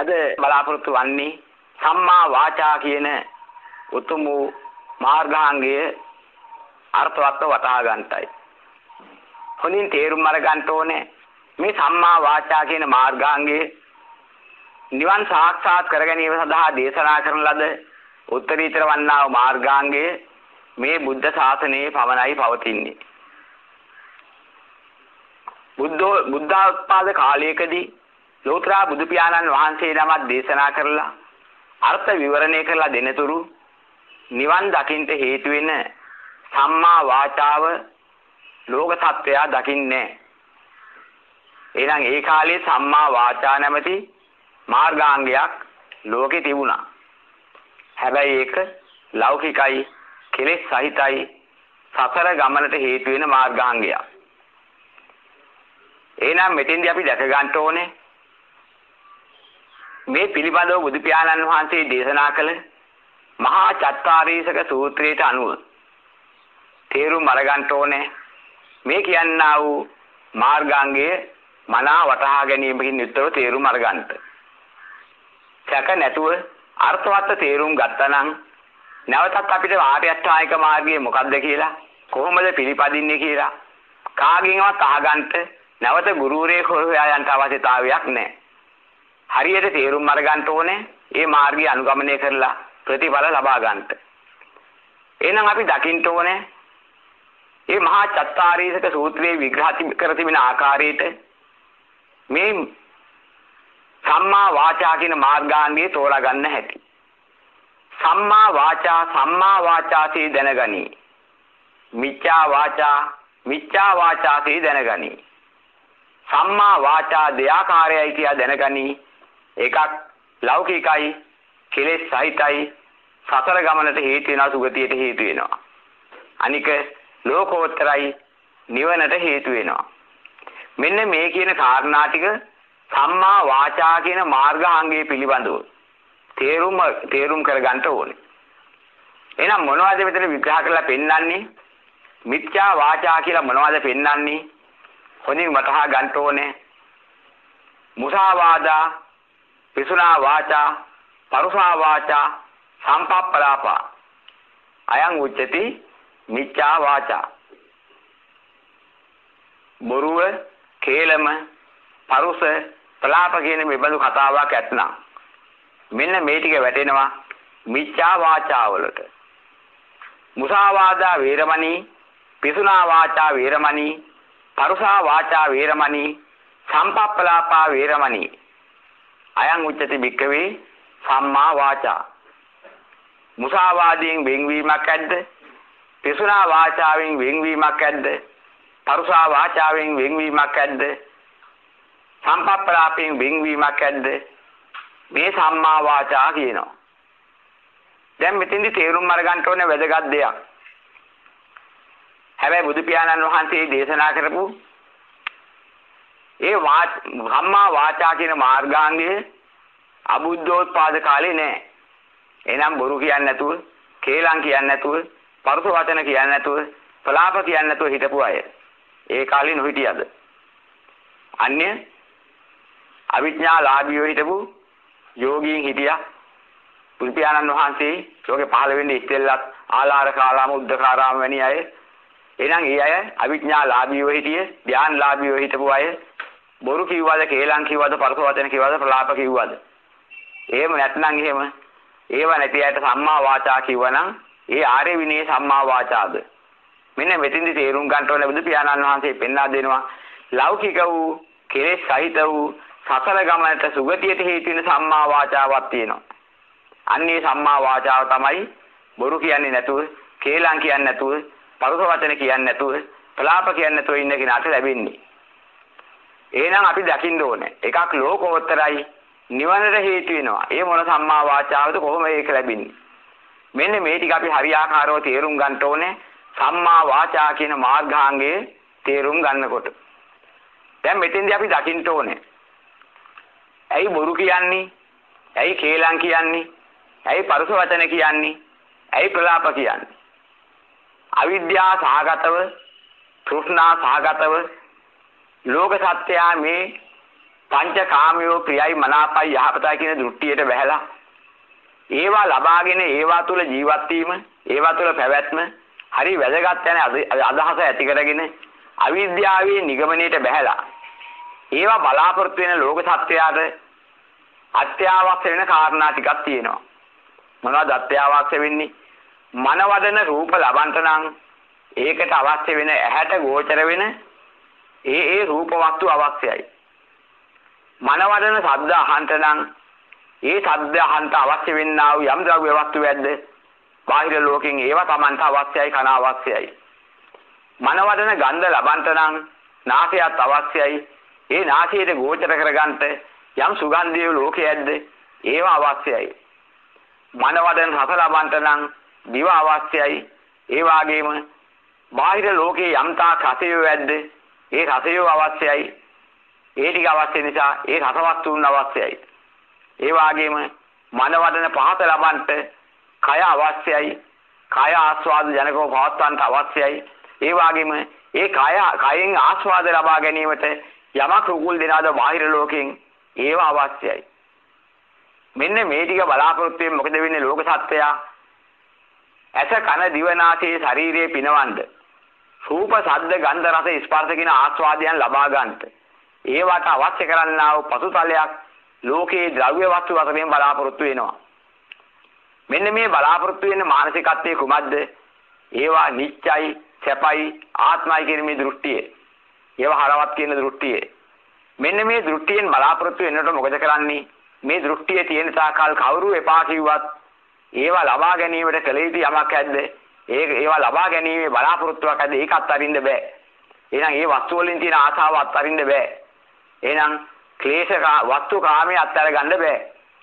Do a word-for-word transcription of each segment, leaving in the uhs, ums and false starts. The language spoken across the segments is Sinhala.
අද බලාපොරොත්තු වන්නේ සම්මා වාචා කියන උතුම් මාර්ගාංගයේ අර්ථවත් වටහා ගන්නටයි. හොඳින් තේරුම් අරගන්න ඕනේ මේ සම්මා වාචා කියන මාර්ගාංගයේ නිවන් සාක්ෂාත් කර ගැනීම සඳහා දේශනා කරන ලද උත්තරීතර වන්නා වූ මාර්ගාංගයේ මේ බුද්ධ ශාසනයේ පවණයි පවතින්නේ. බුද්ධ බුද්ධෝත්පාද කාලයකදී ලෝතර බුදු පියාණන් වහන්සේ නමක් දේශනා කරලා අර්ථ විවරණය කරලා දෙනතුරු නිවන් දකින්ට හේතු වෙන සම්මා වාචාව ලෝක සත්‍යය දකින්නේ. එහෙනම් ඒ කාලේ සම්මා වාචා නැමැති මාර්ගාංගයක් ලෝකේ තිබුණා. හැබැයි ඒක ලෞකිකයි, කෙලෙස් සහිතයි, සසර ගමනට හේතු වෙන මාර්ගාංගයක්. එහෙනම් මෙතෙන්දී අපි දැක ගන්න ඕනේ මේ පිළිබඳව බුදු පියාණන් වහන්සේ දේශනා කළ මහා චත්තාරීසක සූත්‍රයට අනුව තේරුම් අරගන්න ඕනේ මේ කියන්නා වූ මාර්ගාංගයේ මනා වටහා ගැනීමකින් යුක්තව තේරුම් අරගන්න. සැක නැතුව අර්ථවත් තේරුම් ගත්තා නම් නැවතත් අපිට ආර්ය අෂ්ටාංගික මාර්ගය මොකක්ද කියලා, කොහොමද පිළිපදින්නේ කියලා කාගෙන්වත් අහගන්න නැවත ගුරුවරයෙක් හොයා යන්න අවශ්‍යතාවයක් නැහැ. හරියට තේරුම් අරගන්න ඕනේ මේ මාර්ගය අනුගමනය කරලා ප්‍රතිඵල ලබා ගන්නට. එහෙනම් අපි දකින්න ඕනේ මේ මහා චත්තාරීසක සූත්‍රයේ විග්‍රහ කර තිබෙන ආකාරයට මේ සම්මා වාචා කියන මාර්ගාංගය තෝරා ගන්න හැටි. සම්මා වාචා සම්මා වාචාසේ දැනගනි. මිච්ඡා වාචා මිච්ඡා වාචාසේ දැනගනි. සම්මා වාචා දෙයාකාරයයි කියලා දැනගනි. එකක් ලෞකිකයි, කෙලෙස් සහිතයි, සතර ගමනට හේතු වෙනවා, සුගතියට හේතු වෙනවා. අනික ලෝකෝත්තරයි, නිවනට හේතු වෙනවා. මෙන්න මේ කියන කාරණා ටික සම්මා වාචා කියන මාර්ගාංගයේ පිළිබඳව තේරුම තේරුම් කරගන්න ඕනේ. එහෙනම් මොනවද මෙතන විග්‍රහ කරලා පෙන්වන්නේ? මිත්‍යා වාචා කියලා මොනවද පෙන්වන්නේ? හොඳින් වටහා ගන්න ඕනේ. මුසාවාදා, පිසුනා වාචා, පරුසා වාචා, සම්පප්පලාපා. අයං උච්චති මිච්ඡා වාචා. බොරුව, කේලම, පරුස, ප්‍රලාප කියන මේ බඳු කතාවක් ඇත්නම් මෙන්න මේ ටික වැටෙනවා මිච්ඡා වාචා වලට. මුසාවාදා වේරමණී, පිසුනා වාචා වේරමණී, පරුසා වාචා වේරමණී, සම්පප්පලාපා වේරමණී. අයං උච්චති භික්ඛවේ සම්මා වාචා. මුසාවාදයෙන් වෙන්වීමක් ඇද්ද? පිසුනා වාචාවෙන් වෙන්වීමක් ඇද්ද? පරුසා වාචාවෙන් වෙන්වීමක් ඇද්ද? සම්පප්පලාපයෙන් වෙන්වීමක් ඇද්ද? මේ සම්මා වාචා කියනවා. දැන් මෙතෙන්දි තේරුම් අරගන්න ඕනේ වැදගත් දෙයක්. හැබැයි බුදු පියාණන් වහන්සේ දේශනා කරපු ඒ සම්මා වාචා කියන මාර්ගාංගය අබුද්ධෝත්පාද කාලේ නෑ. එහෙනම් බොරු කියන්නේ නැතුව, කේලම් කියන්නේ නැතුව, පරුස වචන කියන්නේ නැතුව, ප්‍රලාප කියන්නේ නැතුව හිටපු අය ඒ කාලේ නොහිටියද? අන්‍ය අවිඥාලාභීව හිටපු යෝගීන් හිටියා. බුදු පියාණන් වහන්සේ යෝගේ පහළ වෙන්නේ ඉස්සෙල්ලත් ආලාර කාලාම උද්දකාරාම වැනි අය. එහෙනම් ඒ අය අවිඥාලාභීව හිටියේ, ධ්‍යානලාභීව හිටපු අය. බොරු කිව්වද, කේලම් කිව්වද, පරුස වචන කිව්වද, ප්‍රලාප කිව්වද? එහෙම නැත්නම් එහෙම ඒව නැති අයට සම්මා වාචා කිව්වනම් ඒ ආර්ය විනය සම්මා වාචාද? මෙන්න මෙතෙන්දි තේරුම් ගන්න ඕනේ බුදු පියාණන් වහන්සේ පෙන්වා දෙනවා ලෞකික වූ, කෙලෙස් සහිත වූ, සසල ගමනට සුගතියට හේතු වෙන සම්මා වාචාවක් තියෙනවා. අන්නේ සම්මා වාචාව තමයි බොරු කියන්නේ නැතුව, කේලම් කියන්නේ නැතුව, පරුස වචන කියන්නේ නැතුව, ප්‍රලාප කියන්නේ නැතුව ඉන්න කෙනාට ලැබෙන්නේ. එහෙනම් අපි දකින්න ඕනේ එකක් ලෝකෝත්තරයි, නිවනට හේතු වෙනවා. ඒ මොන සම්මා වාචාවද? කොහොම ඒක ලැබෙන්නේ? මෙන්න මේ ටික අපි හරියාකාරව තේරුම් ගන්න ඕනේ සම්මා වාචා කියන මාර්ගාංගයේ තේරුම් ගන්නකොට. දැන් මෙතෙන්දී අපි දකින්න ඕනේ ඇයි බොරු කියන්නේ? ඇයි කේලම් කියන්නේ? ඇයි පරුස වචන කියන්නේ? ඇයි ප්‍රලාප කියන්නේ? අවිද්‍යා සහගතව, තෘෂ්ණා සහගතව ලෝක සත්‍යය මේ පංචකාමියෝ ප්‍රියයි මනාපයි යහපතයි කියන දෘෂ්ටියට බැහැලා ඒවා ලබාගෙන ඒවා තුල ජීවත් වීම ඒවා තුල පැවැත්ම හරි වැදගත් යන අදහස ඇති කරගෙන අවිද්‍යාවේ නිගමනයට බැහැලා ඒවා බලාපොරොත්තු වෙන ලෝක සත්‍යයට අත්‍යවශ්‍ය වෙන කාරණා ටිකක් තියෙනවා. මොනවද අත්‍යවශ්‍ය වෙන්නේ? මනවදන රූප ලබන්ට නම් ඒකට අවශ්‍ය වෙන ඇහැට ගෝචර වෙන ඒ ඒ රූප වස්තු අවශ්‍යයි. මනවදන ශබ්ද අහන්ට නම් ඒ ශබ්ද අහන්ට අවශ්‍ය වෙන්නා වූ යම් ද්‍රව්‍ය වස්තු වැද්ද බාහිර ලෝකෙන් ඒවා Tamanට අවශ්‍යයි කන අවශ්‍යයි. මනවදන ගන්ධ ලබන්ට නම් නාසයත් අවශ්‍යයි. ඒ නාසයට ගෝචර කරගන්නට යම් සුගන්ධිය ලෝකයේද ඒවා අවශ්‍යයි. මනවදන රස ලබන්ට නම් දිව අවශ්‍යයි. ඒ වගේම බාහිර ලෝකයේ යම් තාක් රසය වැද්ද ඒ රසය අවශ්‍යයි. ඒ ටික අවශ්‍ය නිසා ඒ රස වස්තුන් අවශ්‍යයි. ඒ වගේම මනවදන පහත ලබන්ට කය අවශ්‍යයි. කය ආස්වාද ජනකව පවත්වන්නට අවශ්‍යයි. ඒ වගේම ඒ කය කයෙන් ආස්වාද ලබා ගැනීමට යමක් රුකුල් දෙනාද බාහිර ලෝකෙන් ඒවා අවශ්‍යයි. මෙන්න මේ ටික බලාපොරොත්තු වෙන්නේ මොකද වෙන්නේ ලෝක සත්‍යය? ඇස කන දිව නාසය ශරීරයේ පිනවන්න. රූප ශබ්ද ගන්ධ රස ස්පර්ශ කියන ආස්වාදයන් ලබා ගන්නට. ඒවට අවශ්‍ය කරන්නා වූ පසුතලයක් ලෝකේ ද්‍රව්‍ය වස්තු වශයෙන් බලාපොරොත්තු වෙනවා. මෙන්න මේ බලාපොරොත්තු වෙන මානසිකත්වයේ කුමක්ද? ඒවා නිත්‍යයි, සැපයි, ආත්මයි කියන මේ දෘෂ්ටිය. ඒවා හරවත් කියන දෘෂ්ටිය. මෙන්න මේ දෘෂ්ටියෙන් බලාපොරොත්තු වෙනකොට මොකද කරන්නේ? මේ දෘෂ්ටියේ තියෙන තාකල් කවුරු එපා කිව්වත් ඒවා ලබා ගැනීමට කල යුතු යමක් ඇද්ද? ඒක ඒවා ලබා ගැනීමේ බලාපොරොත්තුවක් ඇද්ද? ඒක අත්හරින්න බෑ. එහෙනම් ඒ වස්තු වලින් තියෙන ආශාව අත්හරින්න බෑ. එහෙනම් ක්ලේශ වස්තු කාමයේ අත්හැර ගන්න බෑ.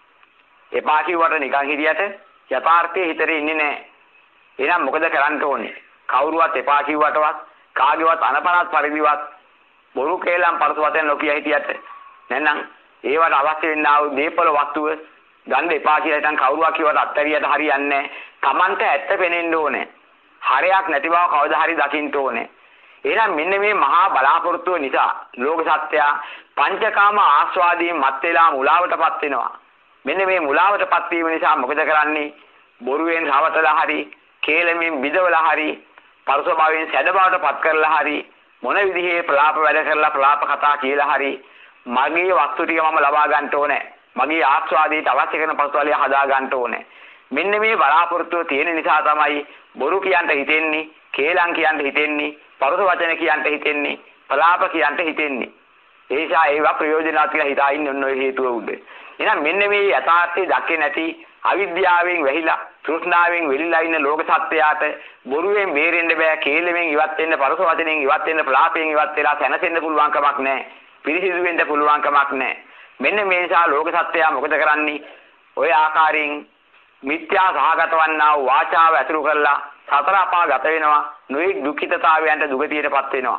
එපා කිව්වට නිකන් හිටියට යථාර්ථයේ හිතරේ ඉන්නේ නැහැ. එහෙනම් මොකද කරන්න ඕනේ? කවුරුවත් එපා කිව්වටවත් කාගේවත් අනපනත් පරිදිවත් බොරු කේලම් පරස වතෙන් නොකිය හිටියට නැත්නම් ඒවට අවශ්‍ය වෙන්නා වූ දීපල වස්තුව ගන්න එපා කියලා හිටන් කවුරුවා කිව්වට අත්තරියට හරියන්නේ නැහැ. Tamanට ඇත්ත පෙනෙන්න ඕනේ. හරයක් නැති බව කවදා හරි දකින්න ඕනේ. එහෙනම් මෙන්න මේ මහා බලාපොරොත්තුව නිසා ලෝක සත්‍යය පංචකාම ආස්වාදයෙන් මත් වෙලා මුලාවටපත් වෙනවා. මෙන්න මේ මුලාවටපත් වීම නිසා මොකද කරන්නේ? බොරුවෙන් රවටලා හරි, කේලමෙන් බිදවලා හරි, පරස භාවයෙන් සැඩ බවටපත් කරලා හරි, මොන විදිහේ ප්‍රලාප වැඩ කරලා ප්‍රලාප කතා කියලා හරි මගේ වස්තු ටික මම ලබා ගන්න ඕනේ. මගේ ආස්වාදයට අවශ්‍ය කරන පසුතලය හදා ගන්න ඕනේ. මෙන්න මේ බලාපොරොත්තුව තියෙන නිසා තමයි බොරු කියන්න හිතෙන්නේ, කේලම් කියන්න හිතෙන්නේ, පරස වචන කියන්න හිතෙන්නේ, ප්‍රලාප කියන්න හිතෙන්නේ. ඒ නිසා ඒවා ප්‍රයෝජනවත් කියලා හිතා ඉන්න ඔන්න ඔය හේතුව උඩ. එහෙනම් මෙන්න මේ යථාර්ථය දැක්කේ නැති අවිද්‍යාවෙන් වැහිලා තෘෂ්ණාවෙන් වෙලිලා ඉන්න ලෝක සත්‍යයට බොරුවෙන් බේරෙන්න බෑ. කේලමෙන් ඉවත් වෙන්න, පරස වචනෙන් ඉවත් වෙන්න, ප්‍රලාපයෙන් ඉවත් වෙලා සැනසෙන්න පුළුවන් කමක් නැහැ. පිරිසිදු වෙන්න පුළුවන් කමක් නැහැ. මෙන්න මේ නිසා ලෝක සත්‍යය මොකද කරන්නේ? ඔය ආකාරයෙන් මිත්‍යා සහගත වන්නා වූ වාචාව ඇතුළු කරලා සතර අපා ගත වෙනවා. නොඑක් දුක්ඛිතතාවයන්ට දුගතියටපත් වෙනවා.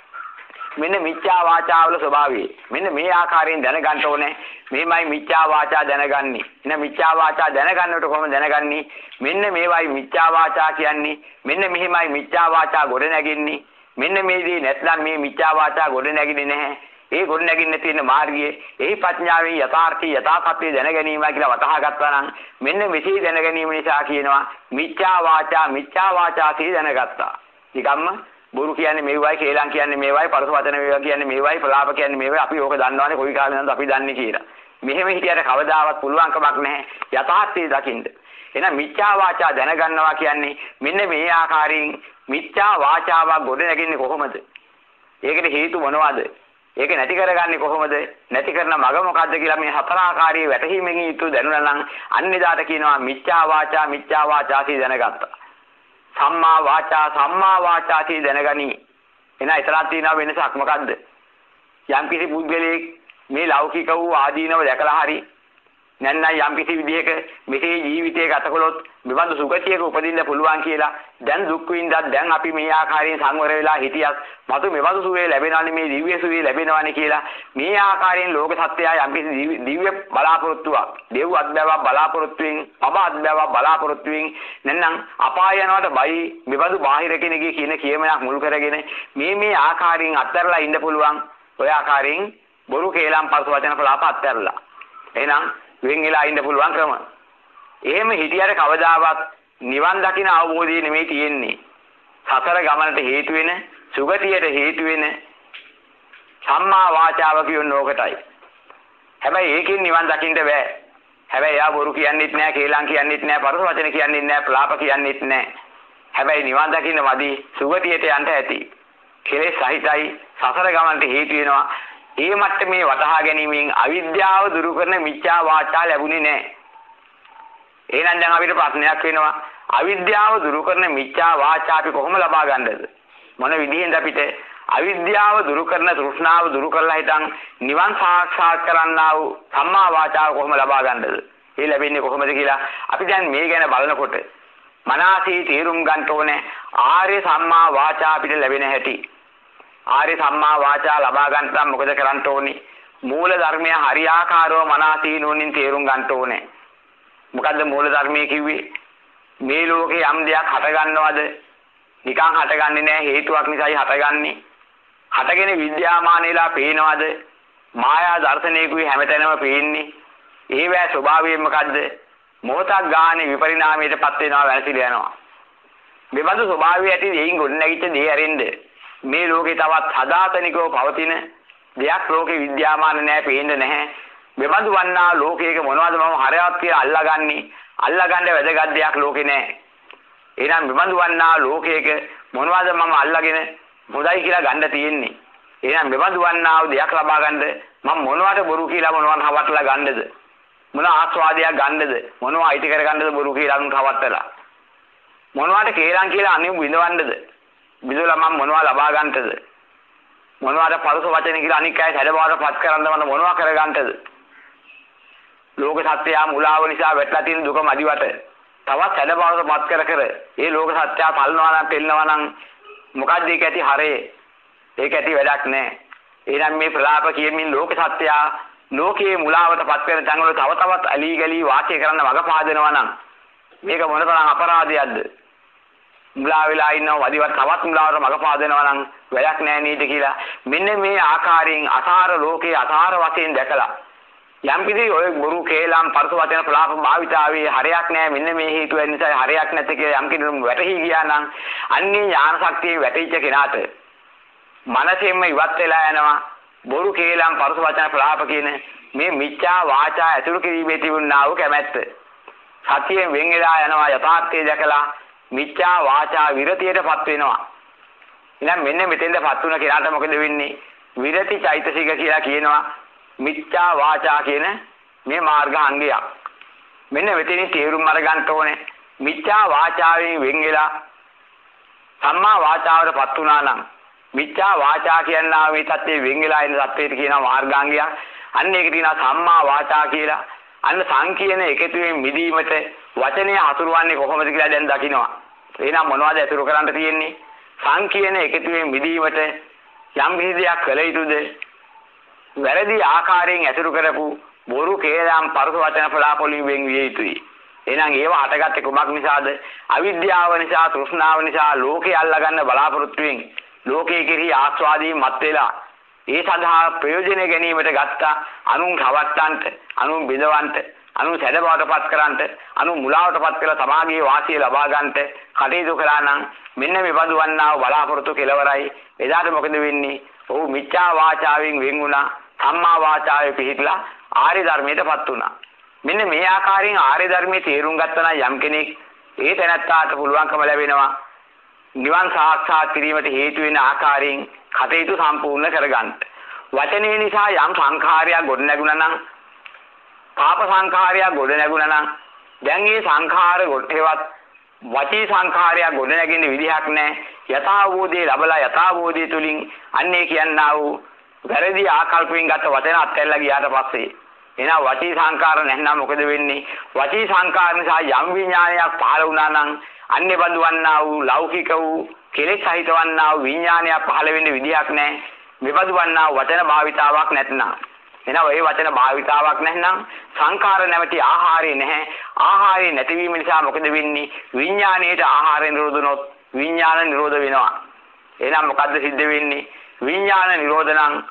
මෙන්න මිත්‍යා වාචාවල ස්වභාවය. මෙන්න මේ ආකාරයෙන් දැනගන්න ඕනේ. මේමයි මිත්‍යා වාචා දැනගන්නේ. එන මිත්‍යා වාචා දැනගන්නකොට කොහොමද දැනගන්නේ? මෙන්න මේවයි මිත්‍යා වාචා කියන්නේ. මෙන්න මෙහිමයි මිත්‍යා වාචා ගොඩ නැගින්නේ. මෙන්න මේදී නැත්නම් මේ මිත්‍යා වාචා ගොඩ නැගින්නේ නැහැ. ඒ ගොඩ නැගින්න තියෙන මාර්ගයේ එහි ප්‍රඥාවෙන් යථාර්ථය යථාර්ථය දැන ගැනීමයි කියලා වටහා ගත්තා නම් මෙන්න මෙසේ දැන ගැනීම නිසා කියනවා මිත්‍යා වාචා මිත්‍යා වාචාති දැනගත්තා. නිකම්ම බොරු කියන්නේ මේවයි, කේලම් කියන්නේ මේවයි, පරස වචන මේවා කියන්නේ මේවයි, ප්‍රලාප කියන්නේ මේවයි. අපි ඕක දන්නවනේ කොයි කාලෙන්ද අපි දන්නේ කියලා. මෙහෙම හිටියට කවදාවත් පුළුවන් කමක් නැහැ යථාර්ථය දකින්න. එහෙනම් මිත්‍යා වාචා දැනගන්නවා කියන්නේ මෙන්න මේ ආකාරයෙන් මිත්‍යා වාචාවක් ගොඩ නැගින්නේ කොහොමද? ඒකට හේතු මොනවද? ඒක නැති කරගන්නේ කොහොමද? නැති කරන මග මොකද්ද කියලා මේ හතර ආකාරයේ වැටහීමෙන් යුතු දැනුණා නම් අන්නේදාට කියනවා මිත්‍යා වාචා මිත්‍යා වාචාති දැනගත්තා. සම්මා වාචා සම්මා වාචාති දැනගනි. එන ඉතරක් තියෙන වෙනසක් මොකද්ද? යම් කිසි පුද්ගලයෙක් මේ ලෞකික වූ ආදීනව දැකලා හරි නැත්නම් යම් කිසි විදිහක මෙසේ ජීවිතය ගත කළොත් මෙබඳු සුගතියක උපදින්න පුළුවන් කියලා දැන් දුක් විඳක් දැන් අපි මේ ආකාරයෙන් සංවර වෙලා හිටියත් මතු මෙබඳු සුවේ ලැබෙනවානේ මේ දිව්‍ය සුවේ ලැබෙනවානේ කියලා මේ ආකාරයෙන් ලෝක සත්‍යය යම් කිසි දිව්‍ය බලාපොරොත්තුවක් දෙව් අත්බැවක් බලාපොරොත්තුවෙන් පබ අත්බැවක් බලාපොරොත්තුවෙන් නැත්නම් අපාය යනවට බයි මෙබඳු බාහිර කෙනෙක්ගේ කියන කියමනක් මුල් කරගෙන මේ මේ ආකාරයෙන් අත්හැරලා ඉන්න පුළුවන්. ඔය ආකාරයෙන් බොරු කේලම් පරස වචන ප්‍රලාප අත්හැරලා. එහෙනම් වෙන් වෙලා ඉන්න පුළුවන් ක්‍රම. එහෙම හිටියට කවදාවත් නිවන් දකින අවබෝධය නෙමෙයි තියෙන්නේ. සතර ගමනට හේතු වෙන, සුගතියට හේතු වෙන සම්මා වාචාව කියන ඕකටයි. හැබැයි ඒකෙන් නිවන් දකින්න බෑ. හැබැයි යා බොරු කියන්නෙත් නෑ, කේලම් කියන්නෙත් නෑ, පරස වචන කියන්නෙත් නෑ, ප්‍රලාප කියන්නෙත් නෑ. හැබැයි නිවන් දකින්න මදි සුගතියට යන්න ඇති. කෙලෙස් සහිතයි සසර ගමනට හේතු වෙනවා. ඒ මට්ටමේ වටහා ගැනීමෙන් අවිද්‍යාව දුරු කරන මිච්ඡා වාචා ලැබුණේ නෑ. එහෙනම් දැන් අපිට ප්‍රශ්නයක් වෙනවා. අවිද්‍යාව දුරු කරන මිච්ඡා වාචා අපි කොහොම ලබා ගන්නද? මොන විදිහෙන්ද අපිට අවිද්‍යාව දුරු කරන තෘෂ්ණාව දුරු කරලා හිටන් නිවන් සාක්ෂාත් කරන්නා වූ සම්මා වාචාව කොහොම ලබා ගන්නද? ඒ ලැබෙන්නේ කොහොමද කියලා අපි දැන් මේ ගැන බලනකොට මනසේ තේරුම් ගන්න ඕනේ ආර්ය සම්මා වාචා අපිට ලැබෙන හැටි. ආර්ය සම්මා වාචා ලබා ගන්න නම් මොකද කරන්න ඕනේ? මූල ධර්මය හරියාකාරව මනසේ නෝනින් තේරුම් ගන්න ඕනේ. මොකද්ද මූල ධර්මයේ කිව්වේ? මේ ලෝකේ යම් දෙයක් හට ගන්නවද? නිකන් හටගන්නේ නැහැ, හේතුවක් නිසායි හටගන්නේ. හටගෙන විද්‍යාමාන වෙලා පේනවද? මායා දර්ශනයකුයි හැමතැනම පේන්නේ. ඒවැ ස්වභාවය මොකද්ද? මොහොතක් ගානේ විපරිණාමයටපත් වෙනවා, වැළසීලා යනවා. මේබඳු ස්වභාවය ඇති දෙයින් ගොඩනැගිච්ච දේ ඇරෙන්න මේ ලෝකේ තවත් සදාතනිකව පවතින දෙයක් ලෝකේ විද්‍යාමාන නැහැ, පේන්නේ නැහැ. මේබඳු වන්නා ලෝකයක මොනවද මම හරයක් කියලා අල්ලාගන්නේ? අල්ලාගන්න වැදගත් දෙයක් ලෝකේ නැහැ. එහෙනම් මෙබඳු වන්නා ලෝකයක මොනවද මම අල්ලාගෙන හොඳයි කියලා ගන්න තියෙන්නේ. එහෙනම් මෙබඳු වන්නා දෙයක් ලබා ගන්න මම මොනවට බොරු කියලා මොනවට හවටලා ගන්නද? මොන ආස්වාදයක් ගන්නද? මොනවා අයිති කර ගන්නද බොරු කියලා අනුන් හවටලා? මොනවට කේලම් කියලා අනිත් බිඳවන්නද? බිඳවලා මම මොනවා ලබා ගන්නද? මොනවට පරස වචන කියලා අනික් අය සැඩබවට පත් කරන්න මම මොනවා කර ගන්නද? ලෝක සත්‍යය මුලාව නිසා වැටලා තියෙන දුක මදිවට තවත් සැඩබවට පත් කර කර ඒ ලෝක සත්‍යය පල්නවා නම් පෙන්නනවා නම් මොකද්ද ඒක ඇති හරේ? ඒක ඇති වැඩක් නැහැ. එහෙනම් මේ ප්‍රලාප කියමින් ලෝක සත්‍යය ලෝකයේ මුලාවට පත් වෙන තැන්වල තව තවත් අලී ගලී වාසය කරන්න වග පාදනවා නම් මේක මොනතරම් අපරාධයක්ද? මුලා වෙලා ඉන්නව වදිවත් තවත් මුලාවට මග පාදනවා නම් වැඩක් නැහැ නේද කියලා මෙන්න මේ ආකාරයෙන් අසාර ලෝකයේ අසාර වශයෙන් දැකලා යම් කිසි ඔය බොරු කේලම් පරස වචන ප්‍රලාප භාවිතාවේ හරයක් නැහැ, මෙන්න මේ හේතුව නිසා හරයක් නැති කියලා යම් කෙනෙක් වැටහි ගියා නම් අන්නේ ඥාන ශක්තිය වැටෙච්ච කෙනාට මනසෙන්ම ඉවත් වෙලා යනවා බොරු කේලම් පරස වචන ප්‍රලාප කියන මේ මිච්ඡා වාචා ඇතුළු කිරීමේ තිබුණා වූ කැමැත්ත සතියෙන් වෙන් වෙලා යනවා. යථාර්ථය දැකලා මිච්ඡා වාචා විරතියටපත් වෙනවා. එහෙනම් මෙන්න මෙතෙන්දපත් වුණ කෙනාට මොකද වෙන්නේ? විරති චෛතසික කියලා කියනවා. මිච්ඡා වාචා කියන මේ මාර්ගාංගයක්. මෙන්න මෙතනින් තේරුම් අරගන්න ඕනේ. මිච්ඡා වාචාවෙන් වෙන් වෙලා සම්මා වාචාවටපත් වුණා නම් මිච්ඡා වාචා කියනවා මේ தත්ත්වයෙන් වෙන් වෙලා ඉන්න தත්ත්වයට කියනවා මාර්ගාංගයක්. අන්න ඒක කියනවා සම්මා වාචා කියලා. අන්න සංකීර්ණ එකතුවෙන් මිදීමට වචනය හසුරුවන්නේ කොහොමද කියලා දැන් දකින්නවා. එහෙනම් මොනවද අතුරු කරන්න තියෙන්නේ? සංකීර්ණ එකතුවෙන් මිදීමට යම් කිසි දෙයක් කළ යුතුද? වැරදි ආකාරයෙන් අතුරු කරපු බොරු කේලම් පරස වචන ප්‍රලාපවලින් වෙන් විය යුතුයි. එහෙනම් ඒව හටගත්තේ කුමක් නිසාද? අවිද්‍යාව නිසා, තෘෂ්ණාව නිසා, ලෝකේ අල්ලගන්න බලාපොරොත්තුෙන් ලෝකයේ කෙරෙහි ආස්වාදයෙන් මත් වෙලා ඒ සඳහා ප්‍රයෝජන ගැනීමට ගත්තා අනුන් රවට්ටන්ට, අනුන් බිඳවන්ට, අනුන් සැඩබවටපත් කරන්ට, අනුන් මුලාවටපත් කරලා සමාගයේ වාසිය ලබා ගන්නට කටයුතු කළා නම් මෙන්න මේ බඳු වන්නා බලාපොරොත්තු කෙලවරයි. එදාට මොකද වෙන්නේ? ඔහු මිච්ඡා වාචාවෙන් වෙන් වුණා, සම්මා වාචාවේ පිහිටලා ආර්ය ධර්මයටපත් වුණා. මෙන්න මේ ආකාරයෙන් ආර්ය ධර්මයේ තේරුම් ගත්තා නම් යම් කෙනෙක් ඒ තැනත්තාට පුළුවන්කම ලැබෙනවා නිවන් සාක්ෂාත් කිරීමට හේතු වෙන ආකාරයෙන් කටයුතු සම්පූර්ණ කරගන්න. වචනේ නිසා යම් සංඛාරයක් ගොඩ නැගුණා නම්, පාප සංඛාරයක් ගොඩ නැගුණා නම් දැන් මේ සංඛාර ගොඩේවත් වචී සංඛාරයක් ගොඩ නැගින්න විදිහක් නැහැ. යථාභූතේ ලැබලා යථාභූතය තුලින් අන්නේ කියන්නා වූ වැරදි ආකල්පයෙන් ගත වචන අත්හැරලා ගියාට පස්සේ එහෙනම් වචී සංඛාර නැත්නම් මොකද වෙන්නේ? වචී සංඛාර නිසා යම් විඥානයක් පහළ වුණා නම් අන්නේ බඳු වන්නා වූ ලෞකික වූ කෙලෙස් සහිත වන්නා වූ විඥානයක් පහළ වෙන්න විදිහක් නැහැ. මෙබඳු වන්නා වචන භාවිතාවක් නැත්නම් එහෙනම් ඒ වචන භාවිතාවක් නැත්නම් සංඛාර නැමැති ආහාරය නැහැ. ආහාරය නැතිවීම නිසා මොකද වෙන්නේ? විඥාණයට ආහාරය නිරෝධනොත් විඥාන නිරෝධ වෙනවා. එහෙනම් මොකද්ද සිද්ධ වෙන්නේ? විඥාන නිරෝධ නම්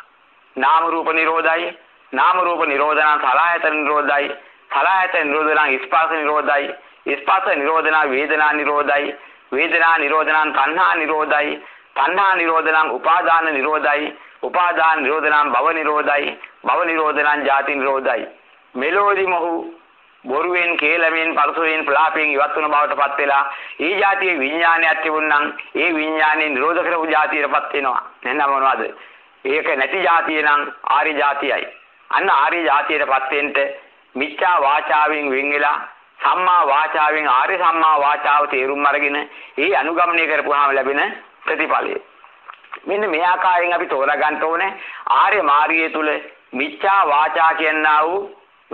නාම රූප නිරෝධයි. නාම රූප නිරෝධ නම් සලආයතන නිරෝධයි. සලආයතන නිරෝධ නම් ස්පර්ශ නිරෝධයි. ස්පර්ශ නිරෝධ නම් වේදනා නිරෝධයි. වේදනා නිරෝධ නම් තණ්හා නිරෝධයි. තණ්හා නිරෝධ නම් උපාදාන නිරෝධයි. උපාදාන නිරෝධ නම් භව නිරෝධයි. භව නිරෝධ නම් ජාති නිරෝධයි. මෙලෝදි මොහු බොරුවෙන් කේලමෙන් පරසුවෙන් ප්‍රලාපයෙන් ඉවත් වුණ බවටපත් වෙලා ඒ જાතියේ විඥානයක් තිබුණනම් ඒ විඥානේ නිරෝධ කරපු જાතියටපත් වෙනවා. නැත්නම් මොනවද? ඒක නැති જાතිය නම් ආර්ය જાතියයි. අන්න ආර්ය જાතියටපත් වෙන්න මිච්ඡා වාචාවෙන් වෙන් වෙලා සම්මා වාචාවෙන් ආර්ය සම්මා වාචාව තේරුම් අරගෙන ඒ අනුගමනය කරපුවාම ලැබෙන ප්‍රතිඵලය. මෙන්න මේ ආකාරයෙන් අපි තෝරා ගන්න ඕනේ ආර්ය මාර්ගය තුල මිච්ඡා වාචා කියනා වූ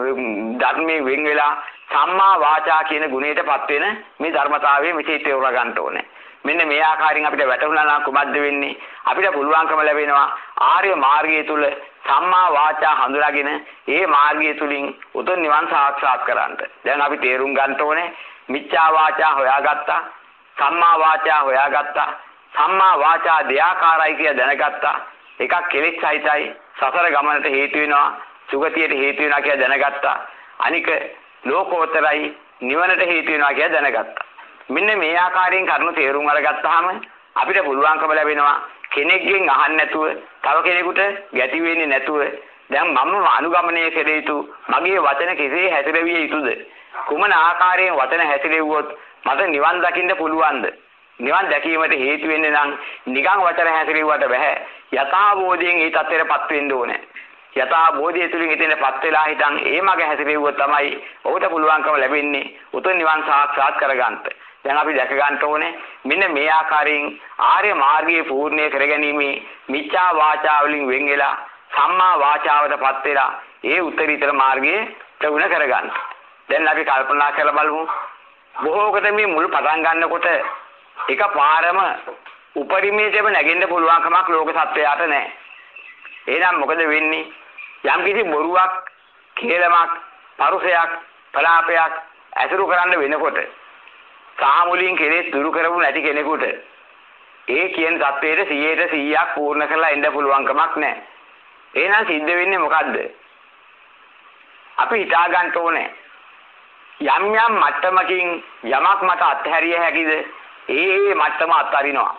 ධර්මයේ වෙන් වෙලා සම්මා වාචා කියන ගුණයටපත් වෙන මේ ධර්මතාවයේ මෙසේ තේරුම් ගන්න ඕනේ. මෙන්න මේ ආකාරයෙන් අපිට වැටුණා නම් කුමක්ද වෙන්නේ? අපිට පුළුවන්කම ලැබෙනවා ආර්ය මාර්ගය තුල සම්මා වාචා හඳුනාගෙන ඒ මාර්ගය තුලින් උතුම් නිවන් සාක්ෂාත් කරගන්න. දැන් අපි තේරුම් ගන්න ඕනේ මිච්ඡා වාචා හොයාගත්තා, සම්මා වාචා හොයාගත්තා. සම්මා වාචා දෙආකාරයි කියලා දැනගත්තා. එකක් කෙලෙස් සහිතයි, සසර ගමනට හේතු වෙනවා, සුගතියට හේතු වෙනවා කියලා දැනගත්තා. අනික ලෝකෝත්තරයි, නිවනට හේතු වෙනවා කියලා දැනගත්තා. මෙන්න මේ ආකාරයෙන් කරුණු තේරුම් අරගත්තාම අපිට පුළුවන්කම ලැබෙනවා කෙනෙක්ගෙන් අහන්න නැතුව තව කෙනෙකුට ගැටි වෙන්නේ නැතුව දැන් මම අනුගමනය කළ යුතු මගේ වචන කෙසේ හැසිරවිය යුතුද? කුමන ආකාරයෙන් වචන හැසිරෙව්වොත් මට නිවන් දකින්න පුළුවන්ද? නිවන් දැකීමට හේතු වෙන්නේ නම් නිකන් වචන හැසිරෙව්වට බෑ. යථාබෝධයෙන් ඒ තත්ත්වයටපත් වෙන්න ඕනේ. යථාබෝධය තුලින් හිතෙන්පත් වෙලා හිටන් ඒ මග හැසිරෙව්වොත් තමයි ඔහුට පුළුවන්කම ලැබෙන්නේ උතුම් නිවන් සාක්ෂාත් කරගන්න. දැන් අපි දැක ගන්න ඕනේ මෙන්න මේ ආකාරයෙන් ආර්ය මාර්ගයේ පූර්ණය කරගැනීමේ මිච්ඡා වාචා වලින් වෙන් වෙලා සම්මා වාචාවටපත් වෙලා ඒ උත්තරීතර මාර්ගයේ ප්‍රගුණ කරගන්න. දැන් අපි කල්පනා කරලා බලමු. බොහෝකට මේ මුල් පටන් ගන්නකොට එකපාරම උපරිමයටම නැගෙන්න පුළුවන් කමක් ලෝක සත්වයාට නැහැ. එහෙනම් මොකද වෙන්නේ? යම් කිසි බොරුවක්, කේලමක්, පරුසයක්, ප්‍රලාපයක් ඇසුරු කරන්න වෙනකොට සාමුලින් කෙලෙස් දුරු කරපු නැති කෙනෙකුට ඒ කියන தത്വයට සීයට සීයක් පූර්ණ කරලා එන්න පුළුවන් කමක් නැහැ. එහෙනම් සිද්ධ වෙන්නේ මොකද්ද? අපි හිතා ගන්න ඕනේ යම් යම් මට්ටමකින් යමක් මට අත්හැරිය හැකිද? ඒ මට්ටම අත්හරිනවා.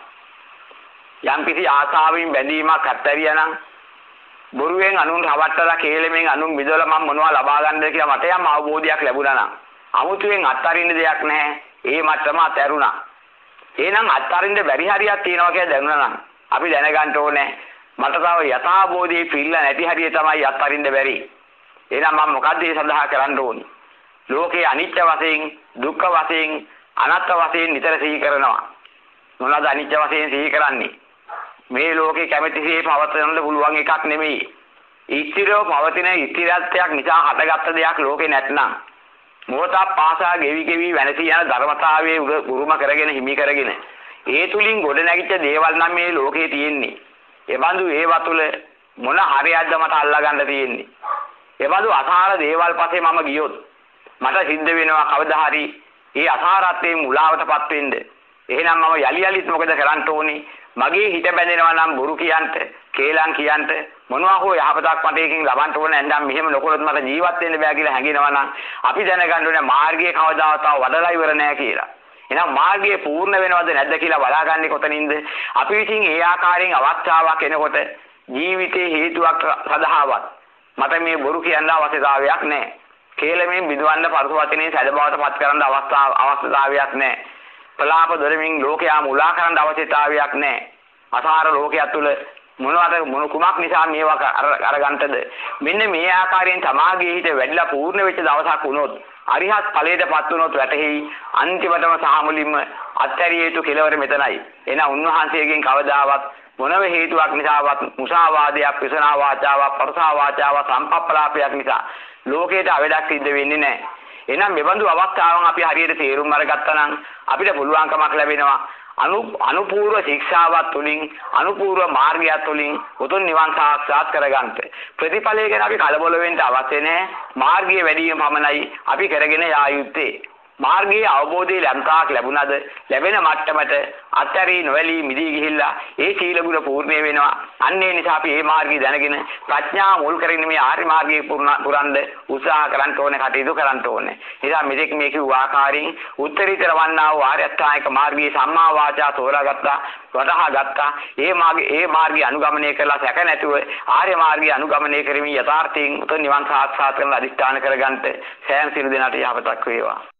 යම් කිසි ආසාවෙන් බැඳීමක් අත්හැරියා නම් බොරුවෙන් අනුන් රවට්ටලා කේලමෙන් අනුන් මිදවලා මම මොනවා ලබා ගන්නද කියලා මට යම් අවබෝධයක් ලැබුණා නම් 아무තුවෙන් අත්හරින්න දෙයක් නැහැ. ඒ මට්ටම අතහැරුණා. එහෙනම් අත්හරින්න බැරි හරියක් තියෙනවා කියලා දැනුණා නම් අපි දැනගන්න ඕනේ මට තව යථාබෝධයේ පිළිලා නැති හරිය තමයි අත්හරින්න බැරි. එහෙනම් මම මොකද්ද ඒ සඳහා කරන්න ඕනේ? ලෝකේ අනිත්‍ය වශයෙන්, දුක්ඛ වශයෙන්, අනාත්ම වශයෙන් නිතර සිහි කරනවා. මොනවාද අනිත්‍ය වශයෙන් සිහි කරන්නේ? මේ ලෝකේ කැමැතිසේ පවත්වන්න පුළුවන් එකක් නෙමෙයි. ඉස්තිරව පවතින ඉස්තිරත්වයක් නිසා හටගත්ත දෙයක් ලෝකේ නැත්නම් මොහොතක් පාසා ගෙවි ගෙවි වෙනසී යන ධර්මතාවයේ උරුම කරගෙන හිමි කරගෙන ඒ තුලින් ගොඩ නැගිච්ච දේවල් නම් මේ ලෝකේ තියෙන්නේ. ඒ බඳු ඒවා තුල මොන හරියක්ද මට අල්ලා ගන්න තියෙන්නේ? ඒ බඳු අසාර දේවල් පස්සේ මම ගියොත් මට සිද්ධ වෙනවා කවදා හරි ඒ අසාරත්වයේ මුලාවටපත් වෙන්න. එහෙනම් මම යලි යලිත් මොකද කරන්න ඕනේ? මගේ හිත බැඳෙනවා නම් බොරු කියන්ට, කේලම් කියන්ට මොනවා හෝ යහපතක් මට එකකින් ලබන්න ඕනේ නැත්නම් මෙහෙම නොකරොත් මට ජීවත් වෙන්න බෑ කියලා හැඟෙනවා නම් අපි දැනගන්න ඕනේ මාර්ගයේ කවදාවත් වඩලා ඉවර නෑ කියලා. එහෙනම් මාර්ගයේ පූර්ණ වෙනවද නැද්ද කියලා බලාගන්නේ කොතනින්ද? අපි විසින් ඒ ආකාරයෙන් අවස්ථාවක් එනකොට ජීවිතේ හේතුවක් සඳහාවත් මට මේ බොරු කියන්න අවශ්‍යතාවයක් නෑ. කේලමෙන් බිඳවන්න පරස වචනේ සැදබවට පත් කරන්න අවස්ථාව අවශ්‍යතාවයක් නෑ. ප්‍රලාප දරමින් ලෝකයා මුලා කරන්න අවශ්‍යතාවයක් නැහැ. අසාර ලෝකයක් තුල මොනවාද මොන කුමක් නිසා මේවා අරගන්නද? මෙන්න මේ ආකාරයෙන් තමාගේ හිත වැඩිලා පූර්ණ වෙච්ච දවසක් වුණොත් අරිහත් ඵලයටපත් වුණොත් වැටහෙයි අන්තිමටම සහ මුලින්ම අත්හැරිය යුතු කෙලවර මෙතනයි. එහෙනම් උන්වහන්සේගෙන් කවදාවත් මොනව හේතුවක් නිසාවත් මුසාවාදයක්, විසනා වාචාවක්, පරසා වාචාවක්, සම්පප්පලාපයක් නිසා ලෝකයට අවඩක් සිද්ධ වෙන්නේ නැහැ. එහෙනම් මෙබඳු අවස්ථාවන් අපි හරියට තේරුම් අරගත්තා නම් අපිට පුළුවන්කමක් ලැබෙනවා අනු අනුපූර්ව ශික්ෂාවත් තුලින් අනුපූර්ව මාර්ගයත් තුලින් උතුම් නිවන් සාක්ෂාත් කරගන්න. ප්‍රතිඵලය ගැන අපි කලබල වෙන්න අවශ්‍ය නැහැ. මාර්ගයේ වැඩිම පමණයි අපි කරගෙන යා යුත්තේ. මාර්ගයේ අවබෝධය ලංකාවක් ලැබුණාද ලැබෙන මට්ටමට අත්තරී නොවැළී මිදී ගිහිල්ලා ඒ සීල ගුණ පූර්ණ වෙනවා. අන්න ඒ නිසා අපි මේ මාර්ගය දැනගෙන ප්‍රඥාව මුල් කරගෙන මේ ආර්ය මාර්ගයේ පුරන්න උත්සාහ කරන්න ඕනේ, කටයුතු කරන්න ඕනේ. නිසා මෙතෙක් මේ කිව්ව ආකාරයෙන් උත්තරීතර වන්නා වූ ආර්ය අෂ්ටාංගික මාර්ගයේ සම්මා වාචා තෝරාගත්තා, වටහා ගත්තා. ඒ මාර්ගය ඒ මාර්ගය අනුගමනය කරලා සැක නැතුව ආර්ය මාර්ගය අනුගමනය කරමින් යථාර්ථයෙන් උතුම් නිවන් සාක්ෂාත් කරන අධිෂ්ඨාන කරගන්නට සෑම සිළු දෙනාට යහපතක් වේවා.